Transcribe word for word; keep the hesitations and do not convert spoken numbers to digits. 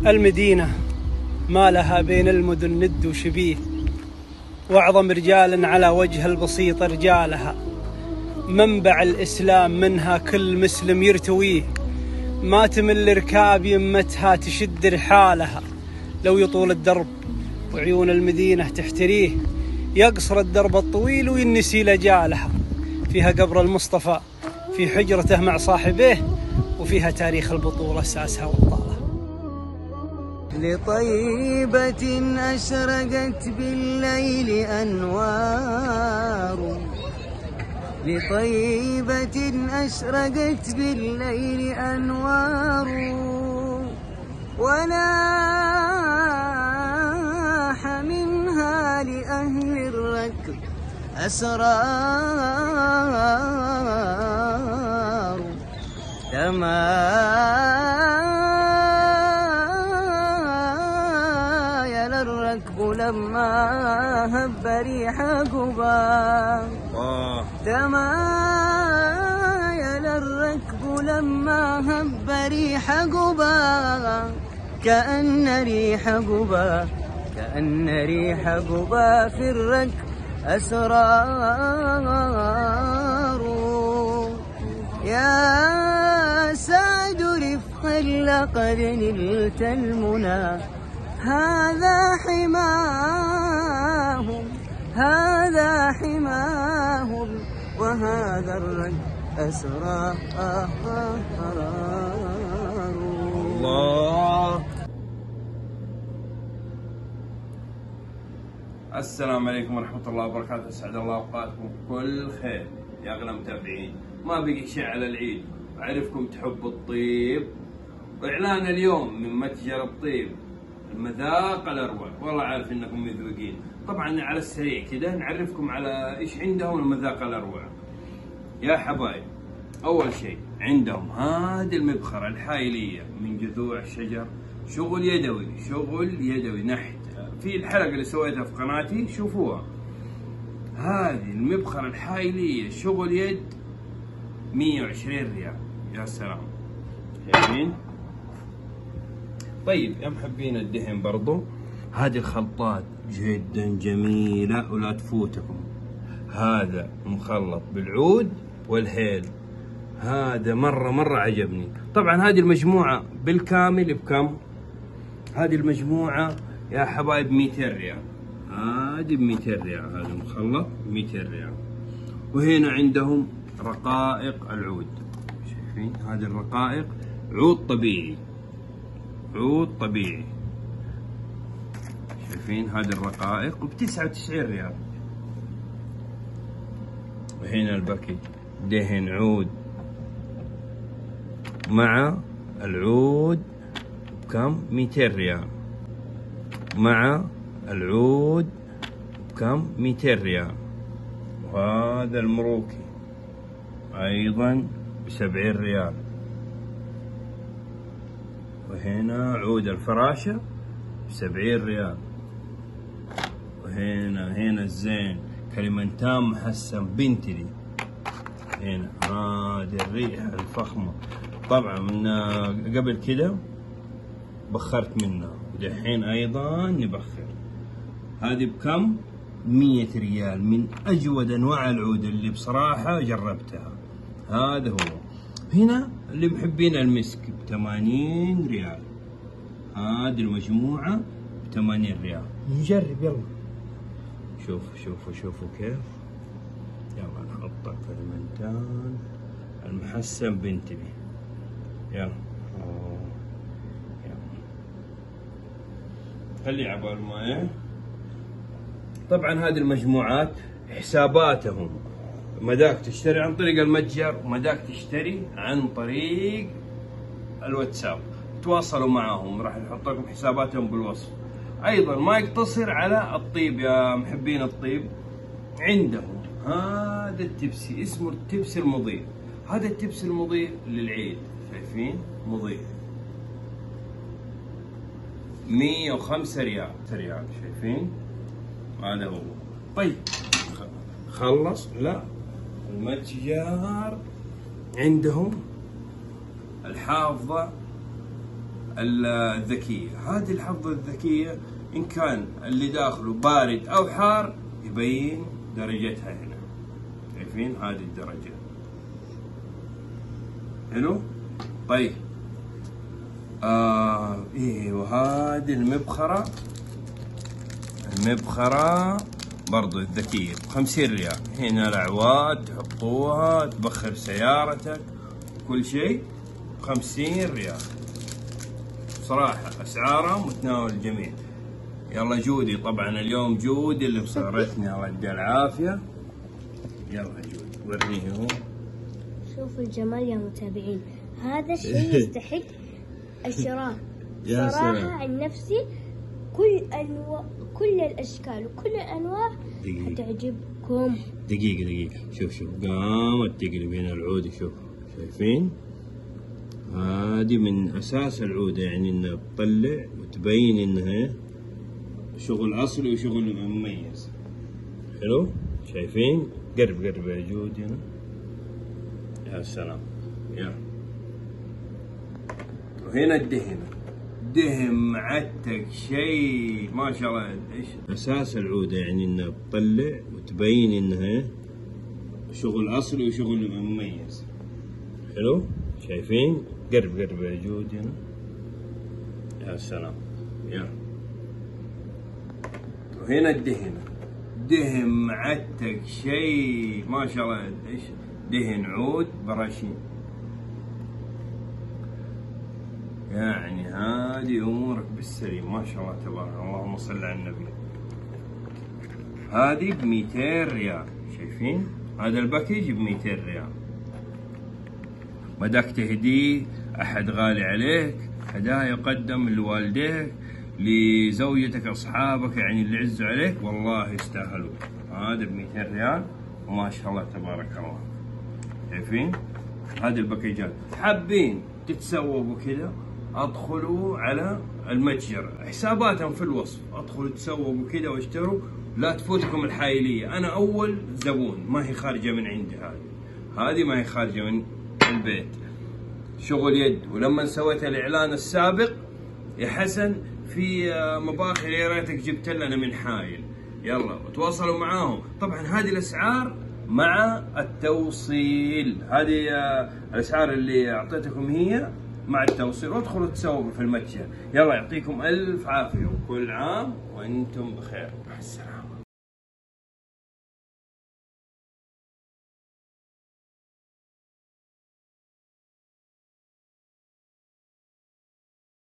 المدينة ما لها بين المدن ند وشبيه، وأعظم رجال على وجه البسيط رجالها، منبع الإسلام منها كل مسلم يرتويه، ما تمل ركاب يمتها تشد رحالها، لو يطول الدرب وعيون المدينة تحتريه، يقصر الدرب الطويل وينسي لجالها، فيها قبر المصطفى في حجرته مع صاحبيه، وفيها تاريخ البطولة ساسها وابطالها. لطيبة أشرقت بالليل أنوار، لطيبة أشرقت بالليل أنوار، وناح منها لأهل الركب أسرار، تمايل الركب لما هب ريح قبا، تمايل الركب لما هب ريح قبا، كأن ريح قبا كأن ريح قبا في الركب أسرار، يا سعد رفقا لقد نلت المنى، هذا حماهم هذا حماهم وهذا الركب أسرار. الله. السلام عليكم ورحمة الله وبركاته، أسعد الله أوقاتكم بكل خير يا أغلى متابعين. ما بقي شيء على العيد، أعرفكم تحبوا الطيب، وإعلان اليوم من متجر الطيب المذاق الأروع، والله عارف إنكم مذوقين. طبعا على السريع كذا نعرفكم على إيش عندهم المذاق الأروع يا حبايب. أول شيء عندهم هذه المبخرة الحائلية من جذوع الشجر، شغل يدوي شغل يدوي نحت. في الحلقة اللي سويتها في قناتي شوفوها، هذه المبخرة الحائلية شغل يد مية وعشرين ريال. يا سلام، شايفين؟ طيب يا محبين الدهن برضو، هذه الخلطات جدا جميلة ولا تفوتكم. هذا مخلط بالعود والهيل، هذا مرة مرة عجبني. طبعا هذه المجموعة بالكامل بكم؟ هذه المجموعة يا حبايب مئتين ريال، هذه ب مئتين ريال، هذا المخلط مئتين ريال. وهنا عندهم رقائق العود، شايفين هذه الرقائق عود طبيعي، عود طبيعي، شايفين هذه الرقائق ب تسعة وتسعين ريال. وهنا الباكج دهن عود مع العود بكم؟ مئتين ريال، مع العود بكم؟ مئتين ريال. وهذا المروكي أيضا بسبعين ريال. وهنا عود الفراشة بسبعين ريال. وهنا هنا الزين كلمنتان محسن بنتلي، هنا هذه الريحة الفخمة. طبعا من قبل كده بخرت منها، دحين أيضا نبخر. هذه بكم؟ مية ريال، من أجود أنواع العود اللي بصراحة جربتها. هذا هو. هنا اللي محبين المسك بثمانين ريال، هذه المجموعة بثمانين ريال. نجرب يلا، شوفوا شوفوا شوفوا كيف. يلا نحط كلمنتان المحسن بنتبه، يلا خلي عبال الماء. طبعا هذه المجموعات حساباتهم، مداك تشتري عن طريق المتجر ومداك تشتري عن طريق الواتساب، تواصلوا معهم راح نحط لكم حساباتهم بالوصف. ايضا ما يقتصر على الطيب يا محبين الطيب، عندهم هذا التبسي اسمه التبسي المضيء. هذا التبسي المضيء للعيد، شايفين مضيء مية وخمسة ريال ريال، شايفين هذا هو. طيب خلص؟ لا، المتجر عندهم الحافظة الذكية. هذه الحفظة الذكية إن كان اللي داخله بارد أو حار يبين درجتها هنا. شايفين هذه الدرجة؟ حلو؟ طيب آه إيه وهذه المبخرة، المبخرة برضو الذكية بخمسين ريال. هنا الأعواد تحطوها تبخر سيارتك كل شيء بخمسين ريال. صراحة أسعارها متناول الجميع. يلا جودي، طبعا اليوم جودي اللي بصغرتني الله يديها العافية. يلا جودي وريني هو. شوفوا الجمال يا متابعين، هذا الشيء يستحق الشراء. صراحة عن نفسي كل أنواع كل الأشكال وكل الأنواع حتعجبكم. دقيقة دقيقة، شوف شوف قامت تقلب هنا العودة، شوف شايفين؟ هذه من أساس العودة، يعني إنها تطلع وتبين إنها شغل أصلي وشغل مميز. حلو؟ شايفين؟ قرب قرب يا جود هنا. يا سلام. يا وهنا الدهن، دهن معتق شيء ما شاء الله. ايش اساس العوده؟ يعني انها تطلع وتبين انها شغل اصلي وشغل مميز. حلو؟ شايفين؟ قرب قرب يا جود هنا. يا سلام. يا وهنا الدهن، دهن معتق شيء ما شاء الله. ايش دهن عود براشين. يعني هذه امورك بالسليم ما شاء الله تبارك. اللهم صل على النبي. هذه ب مئتين ريال. شايفين؟ هذا الباكيج ب مئتين ريال. بدك تهديه احد غالي عليك، هدايا يقدم لوالديك، لزوجتك، اصحابك، يعني اللي عزوا عليك والله يستاهلوا. هذا ب مئتين ريال وما شاء الله تبارك الله. شايفين؟ هذه الباكيجات. حابين تتسوقوا كذا ادخلوا على المتجر، حساباتهم في الوصف، ادخلوا تسوقوا كذا واشتروا. لا تفوتكم الحايلية. انا اول زبون، ما هي خارجة من عندي. هذه هذه ما هي خارجة من البيت، شغل يد. ولما سويت الاعلان السابق يا حسن في مباخر يا ريتك جبت لنا من حايل. يلا وتواصلوا معاهم. طبعا هذه الاسعار مع التوصيل، هذه الاسعار اللي اعطيتكم هي مع التوصيل. وادخلوا تسوقوا في المتجر. يلا يعطيكم الف عافيه وكل عام وانتم بخير. مع السلامه.